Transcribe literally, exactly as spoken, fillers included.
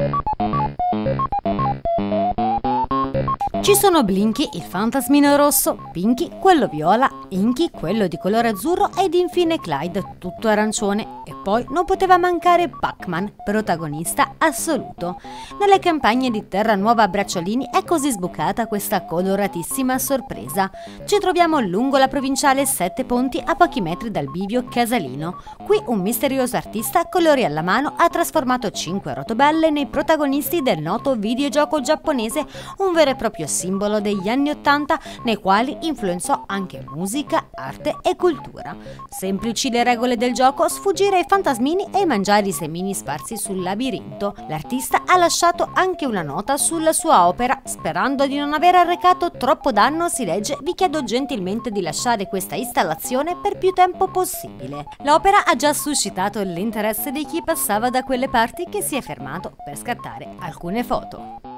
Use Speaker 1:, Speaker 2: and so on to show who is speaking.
Speaker 1: Ci sono Blinky, il fantasmino rosso, Pinky, quello viola, Inky, quello di colore azzurro ed infine Clyde, tutto arancione. E poi non poteva mancare Pac-Man, protagonista assoluto. Nelle campagne di Terra Nuova Bracciolini è così sbucata questa coloratissima sorpresa. Ci troviamo lungo la provinciale Sette Ponti a pochi metri dal bivio casalino. Qui un misterioso artista, colori alla mano, ha trasformato cinque rotobelle nei protagonisti del noto videogioco giapponese, un vero e proprio simbolo degli anni ottanta nei quali influenzò anche musica, arte e cultura. Semplici le regole del gioco: sfuggire ai fantasmini e mangiare i semini sparsi sul labirinto. L'artista ha lasciato anche una nota sulla sua opera: sperando di non aver arrecato troppo danno, si legge: vi chiedo gentilmente di lasciare questa installazione per più tempo possibile. L'opera ha già suscitato l'interesse di chi passava da quelle parti, che si è fermato per scattare alcune foto.